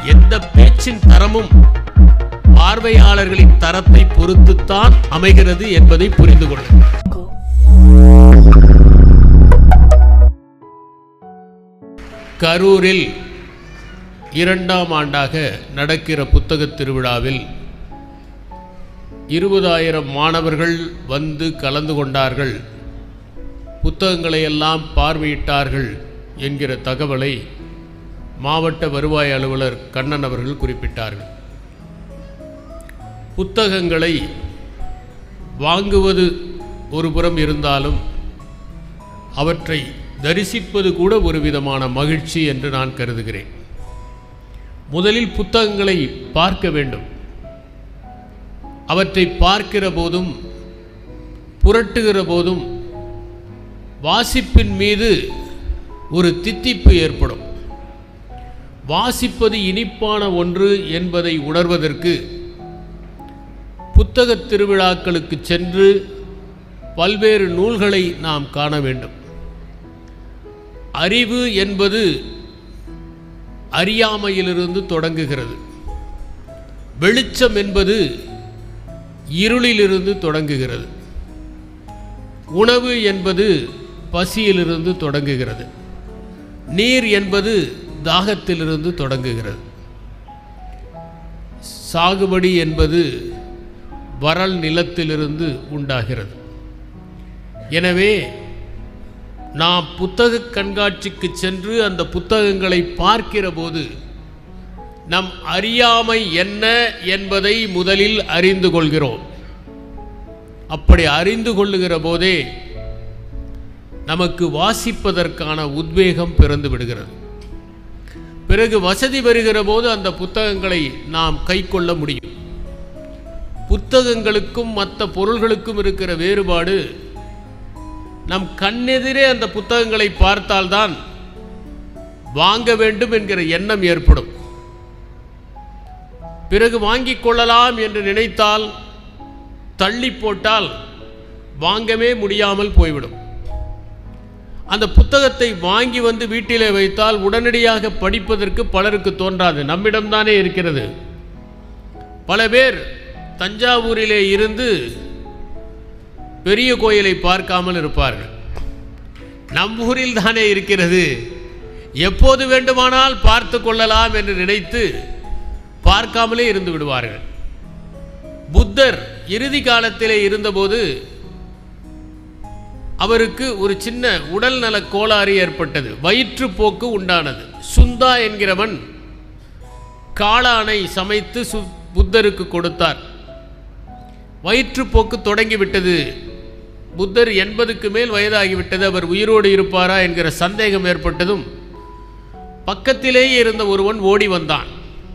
எந்த பேச்சின் தரமும் பார்வையாளர்களின் தரத்தை பொறுத்துத்தான் அமைகிறது என்பதை புரிந்து கொள்ளுங்கள். கரூரில் 2ஆம் ஆண்டாக நடக்கிற புத்தகத் திருவிழாவில் 20,000 மாணவர்கள் வந்து கலந்து கொண்டார்கள், புத்தகங்களை எல்லாம் பார்வையிட்டார்கள் என்கிற தகவலை மாவட்ட வருவாய் அலுவலர் கண்ணன் அவர்கள் குறிப்பிட்டார்கள். புத்தகங்களை வாங்குவது ஒரு புறம் இருந்தாலும் அவற்றை தரிசிப்பது கூட ஒரு விதமான மகிழ்ச்சி என்று நான் கருதுகிறேன். முதலில் புத்தகங்களை பார்க்க வேண்டும். அவற்றை பார்க்கிற போதும் புரட்டுகிற போதும் வாசிப்பின் மீது ஒரு தித்திப்பு ஏற்படும். வாசிப்பது இனிப்பான ஒன்று என்பதை உணர்வதற்கு புத்தகத் திருவிழாக்களுக்கு சென்று பல்வேறு நூல்களை நாம் காண வேண்டும். அறிவு என்பது அறியாமையிலிருந்து தொடங்குகிறது. வெளிச்சம் என்பது இருளிலிருந்து தொடங்குகிறது. உணவு என்பது பசியிலிருந்து தொடங்குகிறது. நீர் என்பது தாகத்திலிருந்து தொடங்குகிறது. சாகுபடி என்பது வறல் நிலத்திலிருந்து உண்டாகிறது. எனவே நாம் புத்தக கண்காட்சிக்கு சென்று அந்த புத்தகங்களை பார்க்கிற போது நம் அறியாமை என்ன என்பதை முதலில் அறிந்து கொள்கிறோம். அப்படி அறிந்து கொள்ளுகிற போதே நமக்கு வாசிப்பதற்கான உத்வேகம் பிறந்து விடுகிறது. பிறகு வசதி வருகிற போது அந்த புத்தகங்களை நாம் கை கொள்ள முடியும். புத்தகங்களுக்கும் மற்ற பொருள்களுக்கும் இருக்கிற வேறுபாடு, நம் கண்ணெதிரே அந்த புத்தகங்களை பார்த்தால்தான் வாங்க வேண்டும் என்கிற எண்ணம் ஏற்படும். பிறகு வாங்கிக் கொள்ளலாம் என்று நினைத்தால் தள்ளி போட்டால் வாங்கவே முடியாமல் போய்விடும். அந்த புத்தகத்தை வாங்கி வந்து வீட்டிலே வைத்தால் உடனடியாக படிப்பதற்கு பலருக்கு தோன்றாது. நம்மிடம்தானே இருக்கிறது. பல பேர் தஞ்சாவூரிலே இருந்து பெரிய கோயிலை பார்க்காமல் இருப்பார்கள். நம் ஊரில் தானே இருக்கிறது, எப்போது வேண்டுமானால் பார்த்து கொள்ளலாம் என்று நினைத்து பார்க்காமலே இருந்து விடுவார்கள். புத்தர் இறுதி காலத்திலே இருந்தபோது அவருக்கு ஒரு சின்ன உடல் நல கோளாறு ஏற்பட்டது. வயிற்றுப்போக்கு உண்டானது. சுந்தா என்கிறவன் காளானை சமைத்து புத்தருக்கு கொடுத்தார். வயிற்றுப்போக்கு தொடங்கிவிட்டது. புத்தர் 80க்கு மேல் வயதாகிவிட்டது. அவர் உயிரோடு இருப்பாரா என்கிற சந்தேகம் ஏற்பட்டதும் பக்கத்திலேயே இருந்த ஒருவன் ஓடி வந்தான்.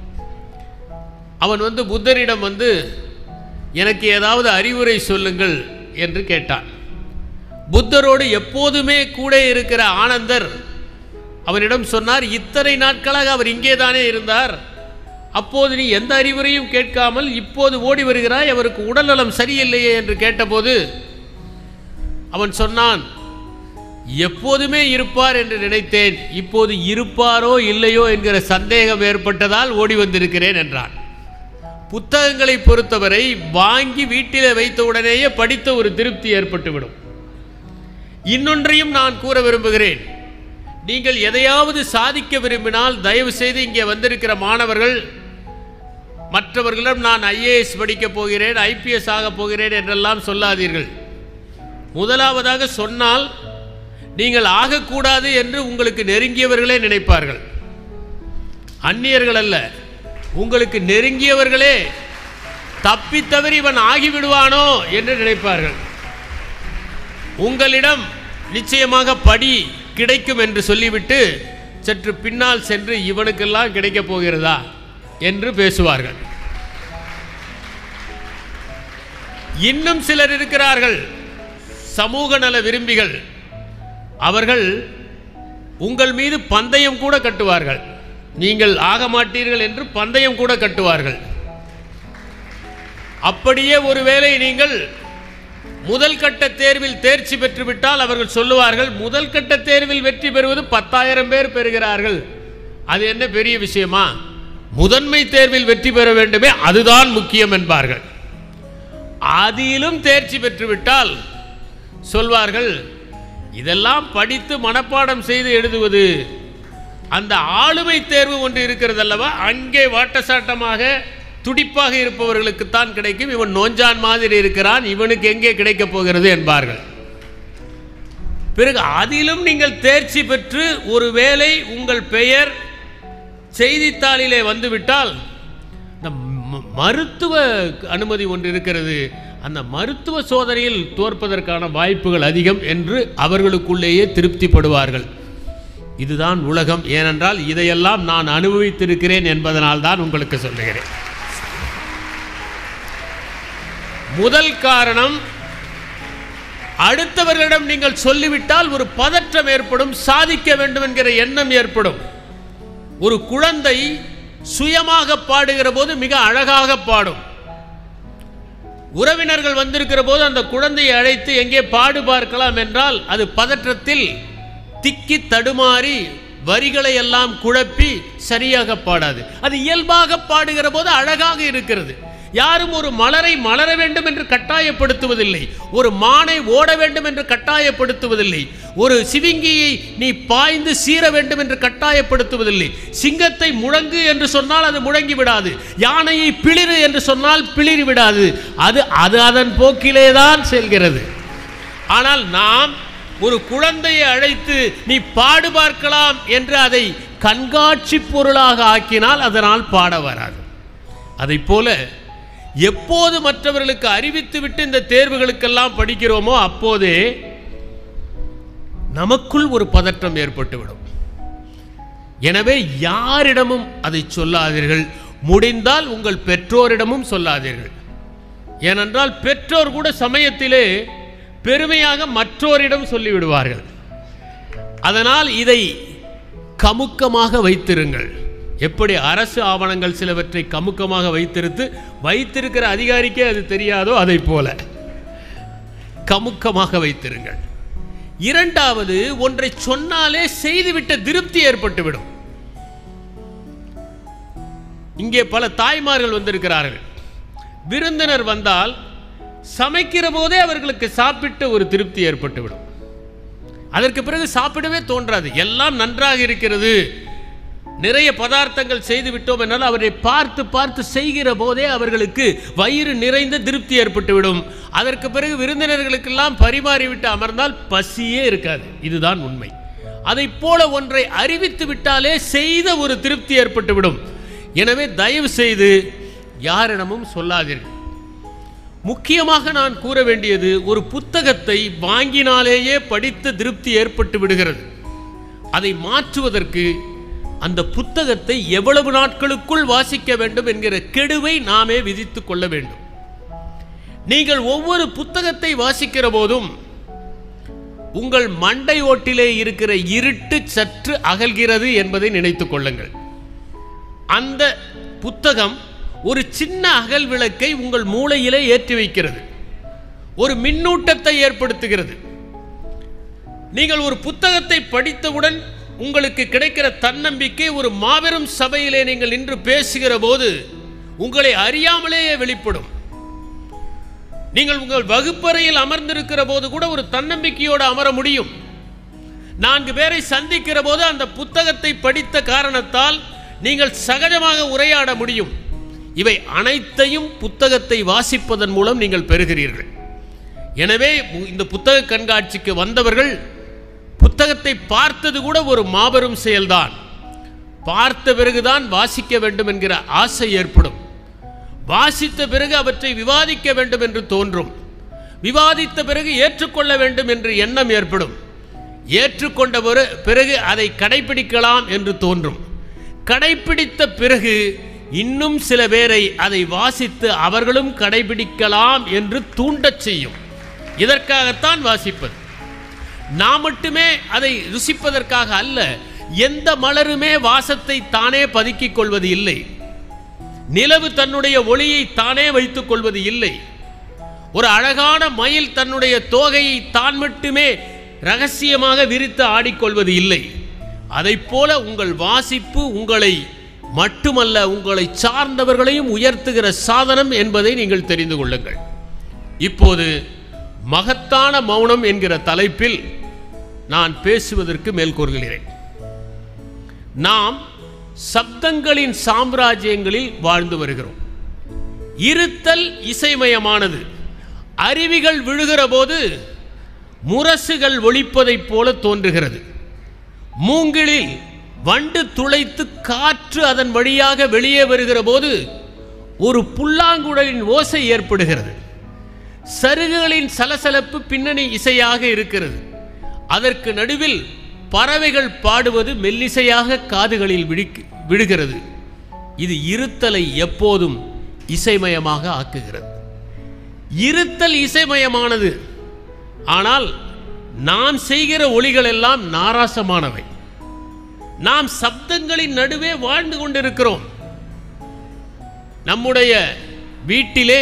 அவன் வந்து புத்தரிடம் வந்து, எனக்கு ஏதாவது அறிவுரை சொல்லுங்கள் என்று கேட்டான். புத்தரோடு எப்போதுமே கூட இருக்கிற ஆனந்தர் அவனிடம் சொன்னார், இத்தனை நாட்களாக அவர் இங்கே தானே இருந்தார், அப்போது நீ எந்த அறிவுரையும் கேட்காமல் இப்போது ஓடி வருகிறாய், அவருக்கு உடல்நலம் சரியில்லையே என்று கேட்டபோது அவன் சொன்னான், எப்போதுமே இருப்பார் என்று நினைத்தேன், இப்போது இருப்பாரோ இல்லையோ என்கிற சந்தேகம் ஏற்பட்டதால் ஓடி வந்திருக்கிறேன் என்றான். புத்தகங்களை பொறுத்தவரை வாங்கி வீட்டிலே வைத்த உடனேயே படித்த ஒரு திருப்தி ஏற்பட்டுவிடும். இன்னொன்றையும் நான் கூற விரும்புகிறேன். நீங்கள் எதையாவது சாதிக்க விரும்பினால் தயவு செய்து இங்கே வந்திருக்கிற மாணவர்கள் மற்றவர்களிடம் நான் IAS படிக்கப் போகிறேன், IPS ஆகப் போகிறேன் என்றெல்லாம் சொல்லாதீர்கள். முதலாவதாக சொன்னால் நீங்கள் ஆகக்கூடாது என்று உங்களுக்கு நெருங்கியவர்களே நினைப்பார்கள். அந்நியர்கள் அல்ல, உங்களுக்கு நெருங்கியவர்களே தப்பித்தவறி இவன் ஆகிவிடுவானோ என்று நினைப்பார்கள். உங்களிடம் நிச்சயமாக படி கிடைக்கும் என்று சொல்லிவிட்டு சற்று பின்னால் சென்று இவனுக்கெல்லாம் கிடைக்கப் போகிறதா என்று பேசுவார்கள். இன்னும் சிலர் இருக்கிறார்கள், சமூக நல விரும்பிகள். அவர்கள் உங்கள் மீது பந்தயம் கூட கட்டுவார்கள். நீங்கள் ஆக மாட்டீர்கள் என்று பந்தயம் கூட கட்டுவார்கள். அப்படியே ஒருவேளை நீங்கள் முதல் கட்ட தேர்வில் தேர்ச்சி பெற்றுவிட்டால் அவர்கள் சொல்லுவார்கள், முதல் கட்ட தேர்வில் வெற்றி பெறுவது 10,000 பேர் பெறுகிறார்கள், அது என்ன பெரிய விஷயமா, முதன்மை தேர்வில் வெற்றி பெற வேண்டுமே, அதுதான் முக்கியம் என்பார்கள். அதிலும் தேர்ச்சி பெற்றுவிட்டால் சொல்வார்கள், இதெல்லாம் படித்து மனப்பாடம் செய்து எழுதுவது, அந்த ஆளுமை தேர்வு ஒன்று இருக்கிறது அல்லவா, அங்கே வாட்டசாட்டமாக துடிப்பாக இருப்பவர்களுக்குத்தான் கிடைக்கும். இவன் நோஞ்சான் மாதிரி இருக்கிறான், இவனுக்கு எங்கே கிடைக்கப் போகிறது என்பார்கள். பிறகு அதிலும் நீங்கள் தேர்ச்சி பெற்று ஒருவேளை உங்கள் பெயர் செய்தித்தாளிலே வந்துவிட்டால், இந்த மருத்துவ அனுமதி ஒன்று இருக்கிறது, அந்த மருத்துவ சோதனையில் தோற்பதற்கான வாய்ப்புகள் அதிகம் என்று அவர்களுக்குள்ளேயே திருப்திப்படுவார்கள். இதுதான் உலகம். ஏனென்றால் இதையெல்லாம் நான் அனுபவித்திருக்கிறேன் என்பதனால் தான் உங்களுக்கு சொல்லுகிறேன். முதல் காரணம், அடுத்தவர்களிடம் நீங்கள் சொல்லிவிட்டால் ஒரு பதற்றம் ஏற்படும், சாதிக்க வேண்டும் என்கிற எண்ணம் ஏற்படும். ஒரு குழந்தை சுயமாக பாடுகிற போது மிக அழகாக பாடும். உறவினர்கள் வந்திருக்கிற போது அந்த குழந்தையை அழைத்து எங்கே பாடு பார்க்கலாம் என்றால் அது பதற்றத்தில் திக்கி தடுமாறி வரிகளை எல்லாம் குழப்பி சரியாக பாடாது. அது இயல்பாக பாடுகிற போது அழகாக இருக்கிறது. யாரும் ஒரு மலரை மலர வேண்டும் என்று கட்டாயப்படுத்துவதில்லை, ஒரு மானை ஓட வேண்டும் என்று கட்டாயப்படுத்துவதில்லை, ஒரு சிவிங்கியை நீ பாய்ந்து சீர வேண்டும் என்று கட்டாயப்படுத்துவதில்லை. சிங்கத்தை முழங்கு என்று சொன்னால் அது முழங்கி விடாது, யானையை பிளிரு என்று சொன்னால் பிளிரி விடாது. அது அதன் போக்கிலே தான் செல்கிறது. ஆனால் நாம் ஒரு குழந்தையை அழைத்து நீ பாடு பார்க்கலாம் என்று அதை கண்காட்சி பொருளாக ஆக்கினால் அதனால் பாட வராது. அதை போல எப்போது மற்றவர்களுக்கு அறிவித்துவிட்டு இந்த தேர்வுகளுக்கெல்லாம் படிக்கிறோமோ அப்போதே நமக்குள் ஒரு பதற்றம் ஏற்பட்டுவிடும். எனவே யாரிடமும் அதை சொல்லாதீர்கள். முடிந்தால் உங்கள் பெற்றோரிடமும் சொல்லாதீர்கள். ஏனென்றால் பெற்றோர் கூட சமயத்திலே பெருமையாக மற்றோரிடம் சொல்லிவிடுவார்கள். அதனால் இதை கமுக்கமாக வைத்திருங்கள். எப்படி அரசு ஆவணங்கள் சிலவற்றை கமுக்கமாக வைத்திருக்கிற அதிகாரிக்கே அது தெரியாதோ அதை போல கமுக்கமாக வைத்திருங்கள். இரண்டாவது, ஒன்றை சொன்னாலே செய்துவிட்ட திருப்தி ஏற்பட்டுவிடும். இங்கே பல தாய்மார்கள் வந்திருக்கிறார்கள். விருந்தினர் வந்தால் சமைக்கிற போதே அவர்களுக்கு சாப்பிட்டு ஒரு திருப்தி ஏற்பட்டுவிடும். அதற்கு பிறகு சாப்பிடவே தோன்றாது. எல்லாம் நன்றாக இருக்கிறது, நிறைய பதார்த்தங்கள் செய்து விட்டோம் என்னால் அவரை பார்த்து பார்த்து செய்கிற போதே அவர்களுக்கு வயிறு நிறைந்த திருப்தி ஏற்பட்டுவிடும். அதற்கு பிறகு விருந்தினர்களுக்கெல்லாம் பரிமாறிவிட்டு அமர்ந்தால் பசியே இருக்காது. இதுதான் உண்மை. அதை போல ஒன்றை அறிவித்து விட்டாலே செய்த ஒரு திருப்தி ஏற்பட்டுவிடும். எனவே தயவு செய்து யாரிடமும் சொல்லாதீர்கள். முக்கியமாக நான் கூற வேண்டியது, ஒரு புத்தகத்தை வாங்கினாலேயே படித்த திருப்தி ஏற்பட்டு விடுகிறது. அதை மாற்றுவதற்கு அந்த புத்தகத்தை எவ்வளவு நாட்களுக்குள் வாசிக்க வேண்டும் என்கிற கெடுவை நாமே விதித்துக் கொள்ள வேண்டும். நீங்கள் ஒவ்வொரு புத்தகத்தை வாசிக்கிற போதும் உங்கள் மண்டை ஓட்டிலே இருக்கிற இருட்டு சற்று அகல்கிறது என்பதை நினைத்துக் கொள்ளுங்கள். அந்த புத்தகம் ஒரு சின்ன அகல் விளக்கை உங்கள் மூளையிலே ஏற்றி வைக்கிறது, ஒரு மின்னூட்டத்தை ஏற்படுத்துகிறது. நீங்கள் ஒரு புத்தகத்தை படித்தவுடன் உங்களுக்கு கிடைக்கிற தன்னம்பிக்கை ஒரு மாபெரும் சபையிலே நீங்கள் நின்று பேசுகிற போது உங்களை அறியாமலேயே வெளிப்படும். நீங்கள் உங்கள் வகுப்பறையில் அமர்ந்திருக்கிற போது கூட ஒரு தன்னம்பிக்கையோடு அமர முடியும். 4 பேரை சந்திக்கிற போது அந்த புத்தகத்தை படித்த காரணத்தால் நீங்கள் சகஜமாக உரையாட முடியும். இவை அனைத்தையும் புத்தகத்தை வாசிப்பதன் மூலம் நீங்கள் பெறுகிறீர்கள். எனவே இந்த புத்தக கண்காட்சிக்கு வந்தவர்கள் புத்தகத்தை பார்த்தது கூட ஒரு மாபெரும் செயல்தான். பார்த்த பிறகுதான் வாசிக்க வேண்டும் என்கிற ஆசை ஏற்படும். வாசித்த பிறகு அவற்றை விவாதிக்க வேண்டும் என்று தோன்றும். விவாதித்த பிறகு ஏற்றுக்கொள்ள வேண்டும் என்று எண்ணம் ஏற்படும். ஏற்றுக்கொண்ட பிறகு அதை கடைபிடிக்கலாம் என்று தோன்றும். கடைபிடித்த பிறகு இன்னும் சில பேரை அதை வாசித்து அவர்களும் கடைபிடிக்கலாம் என்று தூண்டச் செய்யும். இதற்காகத்தான் வாசிப்பது. நாம் மட்டுமே அதை ருசிப்பதற்காக அல்ல. எந்த மலருமே வாசத்தை தானே பதுக்கிக் கொள்வது இல்லை. நிலவு தன்னுடைய ஒளியை தானே வைத்துக் கொள்வது இல்லை. ஒரு அழகான மயில் தன்னுடைய தோகையை தான் மட்டுமே ரகசியமாக விரித்து ஆடிக்கொள்வது இல்லை. அதை போல உங்கள் வாசிப்பு உங்களை மட்டுமல்ல, உங்களை சார்ந்தவர்களையும் உயர்த்துகிற சாதனம் என்பதை நீங்கள் தெரிந்து கொள்ளுங்கள். இப்போது மகத்தான மௌனம் என்கிற தலைப்பில் நான் பேசுவதற்கு மேற்கொள்கிறேன். நாம் சப்தங்களின் சாம்ராஜ்யங்களில் வாழ்ந்து வருகிறோம். இருத்தல் இசைமயமானது. அருவிகள் விழுகிற போது முரசுகள் ஒலிப்பதைப் போல தோன்றுகிறது. மூங்கிலில் வண்டு துளைத்து காற்று அதன் வழியாக வெளியே வருகிற போது ஒரு புல்லாங்குழலின் ஓசை ஏற்படுகிறது. சருகுகளின் சலசலப்பு பின்னணி இசையாக இருக்கிறது. அதற்கு நடுவில் பறவைகள் பாடுவது மெல்லிசையாக காதுகளில் விழுகிறது. இது இருத்தலை எப்போதும் இசைமயமாக ஆக்குகிறது. இருத்தல் இசைமயமானது. ஆனால் நாம் செய்கிற ஒலிகள் எல்லாம் நாராசமானவை. நாம் சப்தங்களின் நடுவே வாழ்ந்து கொண்டிருக்கிறோம். நம்முடைய வீட்டிலே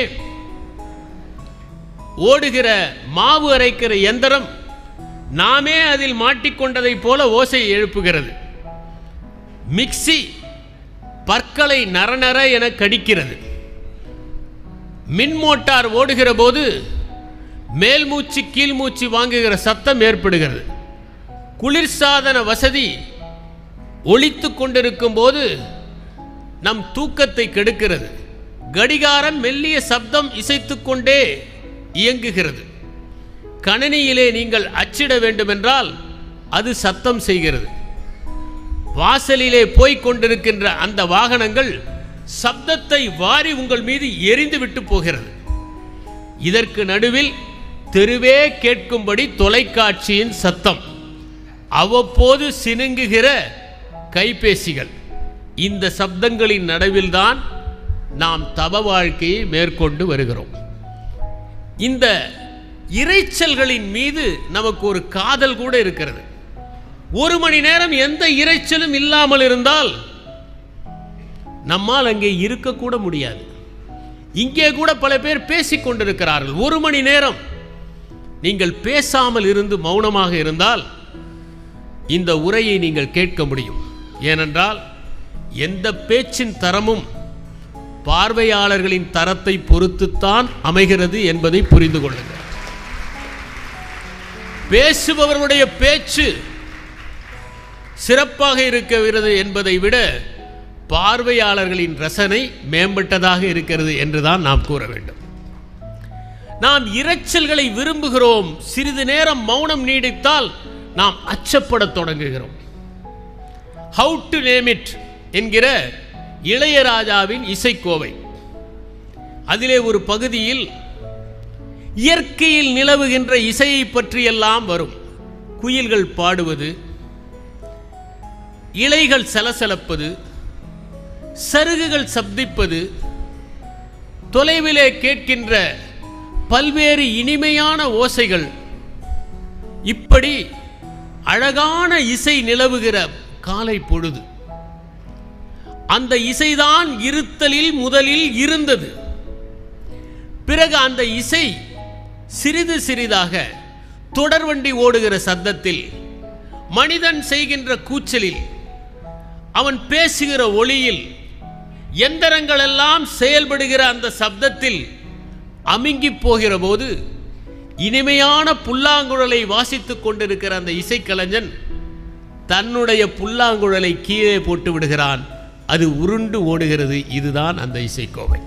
ஓடுகிற மாவு அரைக்கிற எந்திரம் நாமே அதில் மாட்டிக்கொண்டதை போல ஓசை எழுப்புகிறது. மிக்ஸி பற்களை நரநர என கடிக்கிறது. மின் மோட்டார் ஓடுகிற போது மேல் மூச்சு கீழ் மூச்சு வாங்குகிற சத்தம் ஏற்படுகிறது. குளிர்சாதன வசதி ஒலித்து கொண்டிருக்கும் போது நம் தூக்கத்தை கெடுக்கிறது. கடிகாரம் மெல்லிய சப்தம் இசைத்துக்கொண்டே இயங்குகிறது. கணினியிலே நீங்கள் அச்சிட வேண்டுமென்றால் அது சத்தம் செய்கிறது. வாசலிலே போய்க் கொண்டிருக்கின்ற அந்த வாகனங்கள் சப்தத்தை வாரி உங்கள் மீது எரிந்து விட்டு போகிறது. இதற்கு நடுவில் தெருவே கேட்கும்படி தொலைக்காட்சியின் சத்தம், அவ்வப்போது சினுங்குகிற கைபேசிகள். இந்த சப்தங்களின் நடுவில்தான் நாம் தவ வாழ்க்கையை மேற்கொண்டு வருகிறோம். இந்த இரைச்சல்களின் மீது நமக்கு ஒரு காதல் கூட இருக்கிறது. ஒரு மணி நேரம் எந்த இரைச்சலும் இல்லாமல் இருந்தால் நம்மால் அங்கே இருக்கக்கூட முடியாது. இங்கே கூட பல பேர் பேசிக் கொண்டிருக்கிறார்கள். ஒரு மணி நேரம் நீங்கள் பேசாமல் இருந்து மௌனமாக இருந்தால் இந்த உரையை நீங்கள் கேட்க முடியும். ஏனென்றால் எந்த பேச்சின் தரமும் பார்வையாளர்களின் தரத்தை பொறுத்துத்தான் அமைகிறது என்பதை புரிந்து கொள்ளுங்கள். பேசுபவர்களுடைய பேச்சு சிறப்பாக இருக்கிறது என்பதை விட பார்வையாளர்களின் ரசனை மேம்பட்டதாக இருக்கிறது என்றுதான் நாம் கூற வேண்டும். நாம் இரைச்சல்களை விரும்புகிறோம். சிறிது நேரம் மௌனம் நீடித்தால் நாம் அச்சப்படத் தொடங்குகிறோம். ஹவு டு நேம் இட் என்கிற இளையராஜாவின் இசைக்கோவை, அதிலே ஒரு பகுதியில் இயற்கையில் நிலவுகின்ற இசையை பற்றியெல்லாம் வரும். குயில்கள் பாடுவது, இலைகள் சலசலப்பது, சருகுகள் சப்திப்பது, தொலைவிலே கேட்கின்ற பல்வேறு இனிமையான ஓசைகள், இப்படி அழகான இசை நிலவுகிற காலை பொழுது. அந்த இசைதான் இருத்தலில் முதலில் இருந்தது. பிறகு அந்த இசை சிறிது சிறிதாக தொடர்வண்டி ஓடுகிற சத்தத்தில், மனிதன் செய்கின்ற கூச்சலில், அவன் பேசுகிற ஒளியில், எந்திரங்கள் எல்லாம் செயல்படுகிற அந்த சப்தத்தில் அமுங்கி போகிற போது இனிமையான புல்லாங்குழலை வாசித்துக் கொண்டிருக்கிற அந்த இசைக்கலைஞன் தன்னுடைய புல்லாங்குழலை கீழே போட்டு விடுகிறான். அது உருண்டு ஓடுகிறது. இதுதான் அந்த இசைக்கோவை.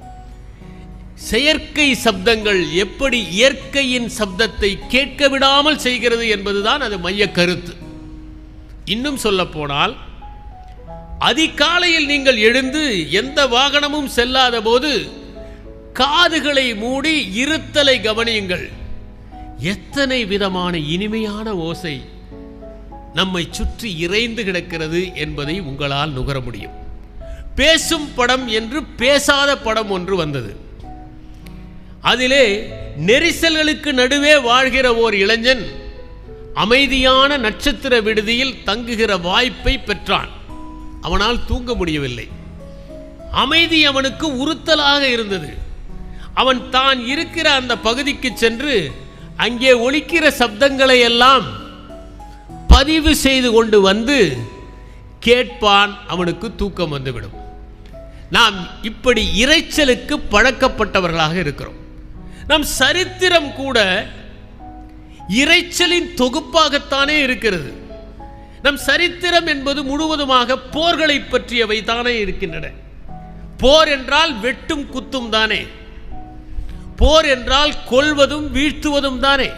செயற்கை சப்தங்கள் எப்படி இயற்கையின் சப்தத்தை கேட்க விடாமல் செய்கிறது என்பதுதான் அது மைய கருத்து. இன்னும் சொல்ல போனால், அதிகாலையில் நீங்கள் எழுந்து எந்த வாகனமும் செல்லாத போது காதுகளை மூடி இருத்தலை கவனியுங்கள். எத்தனை விதமான இனிமையான ஓசை நம்மை சுற்றி இறைந்து கிடக்கிறது என்பதை உங்களால் நுகர முடியும். பேசும் படம் என்று பேசாத படம் ஒன்று வந்தது. அதிலே நெரிசல்களுக்கு நடுவே வாழ்கிற ஓர் இளைஞன் அமைதியான நட்சத்திர விடுதியில் தங்குகிற வாய்ப்பை பெற்றான். அவனால் தூங்க முடியவில்லை. அமைதி அவனுக்கு உறுத்தலாக இருந்தது. அவன் தான் இருக்கிற அந்த பகுதிக்கு சென்று அங்கே ஒலிக்கிற சப்தங்களை எல்லாம் பதிவு செய்து கொண்டு வந்து கேட்பான், அவனுக்கு தூக்கம் வந்துவிடும். நாம் இப்படி இரைச்சலுக்கு பழக்கப்பட்டவர்களாக இருக்கிறோம். நம் சரித்திரம் கூட இரைச்சலின் தொகுப்பாகத்தானே இருக்கிறது. நம் சரித்திரம் என்பது முழுவதுமாக போர்களை பற்றியவை தானே இருக்கின்றன. போர் என்றால் வெட்டும் குத்தும் தானே. போர் என்றால் கொல்வதும் வீழ்த்துவதும் தானே.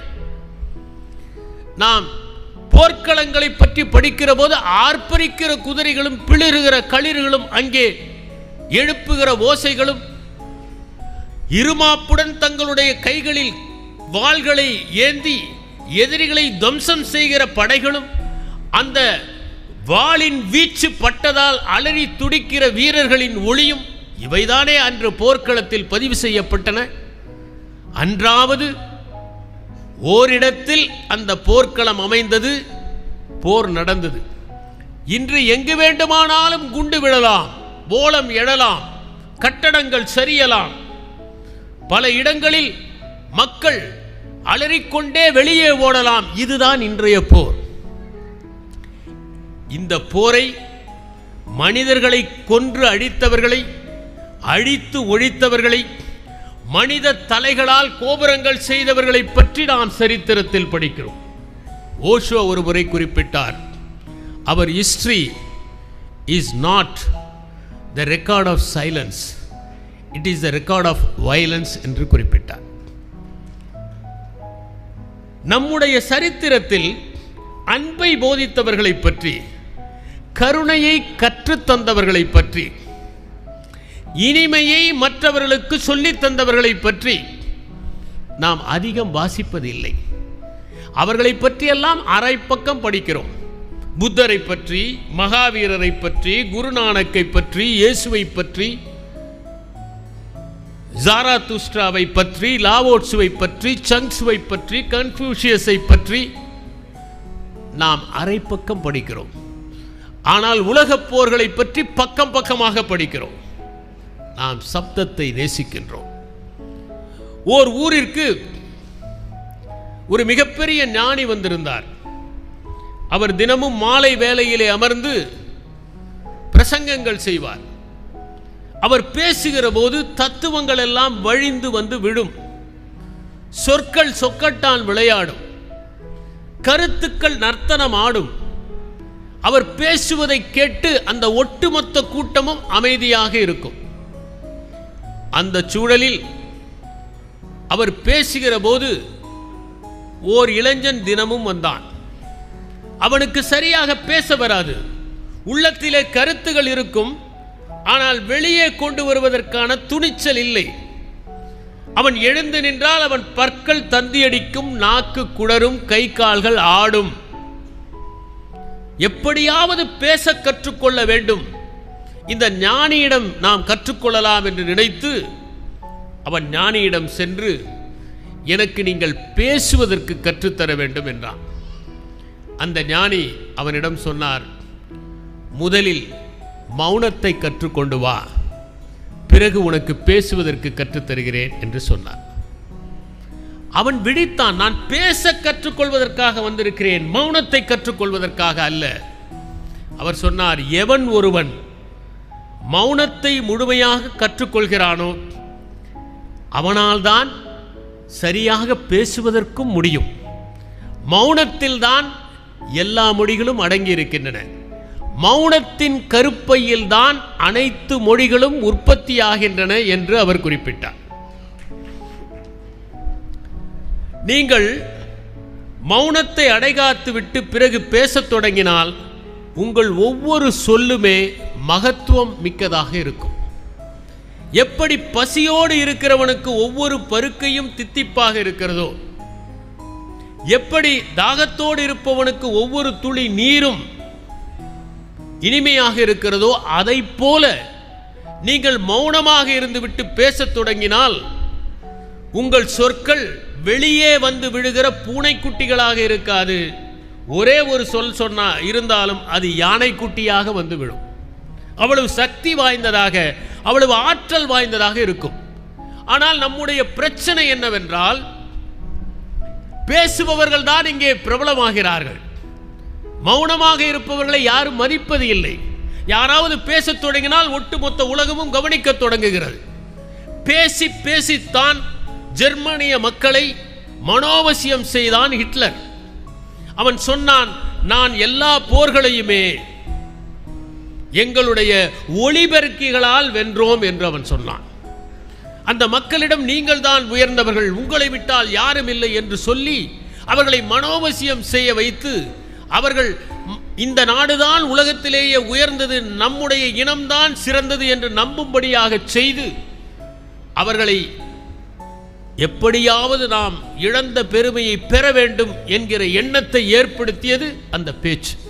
நாம் போர்க்களங்களை பற்றி படிக்கிற போது ஆர்ப்பரிக்கிற குதிரைகளும் பிளிறுகிற களிர்களும் அங்கே எழுப்புகிற ஓசைகளும் இருமாப்புடன் தங்களுடைய கைகளில் வாள்களை ஏந்தி எதிரிகளை துவம்சம் செய்கிற படைகளும் அந்த வாளின் வீச்சு பட்டதால் அலறி துடிக்கிற வீரர்களின் ஒளியும் இவைதானே அன்று போர்க்களத்தில் பதிவு செய்யப்பட்டன. அன்றாவது ஓரிடத்தில் அந்த போர்க்களம் அமைந்தது, போர் நடந்தது. இன்று எங்கு வேண்டுமானாலும் குண்டு விழலாம், போலம் எழலாம், கட்டடங்கள் சரியலாம். பல இடங்களில் மக்கள் அலறிக்கொண்டே வெளியே ஓடலாம். இதுதான் இன்றைய போர். இந்த போரை மனிதர்களை கொன்று அழித்தவர்களை, அழித்து ஒழித்தவர்களை, மனித தலைகளால் கோபுரங்கள் செய்தவர்களை பற்றி நாம் சரித்திரத்தில் படிக்கிறோம். ஓஷோ ஒரு முறை குறிப்பிட்டார், அவர் history is not the record of silence, it is the record of violence என்று குறிப்பிட்டார். நம்முடைய சரித்திரத்தில் அன்பை போதித்தவர்களை பற்றி, கருணையை கற்றுத்தந்தவர்களை பற்றி, இனிமையை மற்றவர்களுக்கு சொல்லித் தந்தவர்களை பற்றி நாம் அதிகம் வாசிப்பதில்லை. அவர்களை பற்றியெல்லாம் அரை பக்கம் படிக்கிறோம். புத்தரை பற்றி, மகாவீரரை பற்றி, குருநானக்கை பற்றி, இயேசுவை பற்றி, ஜாராதுஸ்ட்ராவை பற்றி, லாவோட்சுவை பற்றி, சங்சுவை பற்றி, கன்ஃபூஷியஸை பற்றி நாம் அரை பக்கம் படிக்கிறோம். ஆனால் உலகப் போர்களை பற்றி பக்கம் பக்கமாக படிக்கிறோம். நாம் சப்தத்தை நேசிக்கின்றோம். ஓர் ஊரிற்கு ஒரு மிகப்பெரிய ஞானி வந்திருந்தார். அவர் தினமும் மாலை வேளையிலே அமர்ந்து பிரசங்கங்கள் செய்வார். அவர் பேசுகிற போது தத்துவங்கள் எல்லாம் வழிந்து வந்து விடும். சொற்கள் சொக்கட்டான் விளையாடும், கருத்துக்கள் நர்த்தனம் ஆடும். அவர் பேசுவதை கேட்டு அந்த ஒட்டுமொத்த கூட்டமும் அமைதியாக இருக்கும். அந்த சூழலில் அவர் பேசுகிற போது ஓர் இளைஞன் தினமும் வந்தான். அவனுக்கு சரியாக பேச வராது. உள்ளத்திலே கருத்துகள் இருக்கும், ஆனால் வெளியே கொண்டு வருவதற்கான துணிச்சல் இல்லை. அவன் எழுந்து நின்றால் அவன் பற்கள் தந்தியடிக்கும், நாக்கு குடரும், கை கால்கள் ஆடும். எப்படியாவது பேச கற்றுக்கொள்ள வேண்டும், இந்த ஞானியிடம் நாம் கற்றுக்கொள்ளலாம் என்று நினைத்து அவன் ஞானியிடம் சென்று, எனக்கு நீங்கள் பேசுவதற்கு கற்றுத்தர வேண்டும் என்றான். அந்த ஞானி அவனிடம் சொன்னார், முதலில் மௌனத்தை கற்றுக்கொண்டு வா, பிறகு உனக்கு பேசுவதற்கு கற்றுத்தருகிறேன் என்று சொன்னார். அவன் விழித்தான், நான் பேச கற்றுக்கொள்வதற்காக வந்திருக்கிறேன், மௌனத்தை கற்றுக்கொள்வதற்காக அல்ல. அவர் சொன்னார், எவன் ஒருவன் மௌனத்தை முழுமையாக கற்றுக்கொள்கிறானோ அவனால்தான் சரியாக பேசுவதற்கும் முடியும். மௌனத்தில்தான் எல்லா மொழிகளும் அடங்கியிருக்கின்றன. மௌனத்தின் கருப்பையில் தான் அனைத்து மொழிகளும் உற்பத்தியாகின்றன என்று அவர் குறிப்பிட்டார். நீங்கள் மௌனத்தை அடைகாத்துவிட்டு பிறகு பேசத் தொடங்கினால் உங்கள் ஒவ்வொரு சொல்லுமே மகத்துவம் மிக்கதாக இருக்கும். எப்படி பசியோடு இருக்கிறவனுக்கு ஒவ்வொரு பருக்கையும் தித்திப்பாக இருக்கிறதோ, எப்படி தாகத்தோடு இருப்பவனுக்கு ஒவ்வொரு துளி நீரும் இனிமையாக இருக்கிறதோ, அதை போல நீங்கள் மௌனமாக இருந்துவிட்டு பேசத் தொடங்கினால் உங்கள் சொற்கள் வெளியே வந்து விழுகிற பூனைக்குட்டிகளாக இருக்காது. ஒரே ஒரு சொல் சொன்னா இருந்தாலும் அது யானைக்குட்டியாக வந்து விடும். அவ்வளவு சக்தி வாய்ந்ததாக, அவ்வளவு ஆற்றல் வாய்ந்ததாக இருக்கும். ஆனால் நம்முடைய பிரச்சனை என்னவென்றால், பேசுபவர்கள் தான் இங்கே பிரபலமாகிறார்கள். மௌனமாக இருப்பவர்களை யாரும் மதிப்பது இல்லை. யாராவது பேசத் தொடங்கினால் ஒட்டுமொத்த உலகமும் கவனிக்கத் தொடங்குகிறது. பேசி பேசித்தான் ஜெர்மனிய மக்களை மனோவசியம் செய்தான் ஹிட்லர். அவன் சொன்னான், நான் எல்லா போர்களையுமே எங்களுடைய ஒளிபெருக்கிகளால் வென்றோம் என்று அவன் சொன்னான். அந்த மக்களிடம் நீங்கள் தான் உயர்ந்தவர்கள், உங்களை விட்டால் யாரும் இல்லை என்று சொல்லி அவர்களை மனோவசியம் செய்ய வைத்து, அவர்கள் இந்த நாடுதான் உலகத்திலேயே உயர்ந்தது, நம்முடைய இனம்தான் சிறந்தது என்று நம்பும்படியாக செய்து அவர்களை எப்படியாவது நாம் இழந்த பெருமையை பெற வேண்டும் என்கிற எண்ணத்தை ஏற்படுத்தியது அந்த பேச்சு.